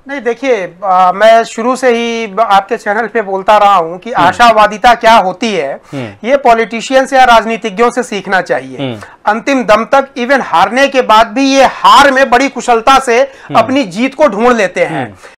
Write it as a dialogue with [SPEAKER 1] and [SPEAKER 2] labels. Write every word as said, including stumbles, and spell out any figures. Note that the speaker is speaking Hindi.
[SPEAKER 1] नहीं देखिए, मैं शुरू से ही आपके चैनल पे बोलता रहा हूं कि आशावादिता क्या होती है ये पॉलिटिशियंस या राजनीतिज्ञों से सीखना चाहिए। अंतिम दम तक, इवन हारने के बाद भी ये हार में बड़ी कुशलता से अपनी जीत को ढूंढ लेते हैं।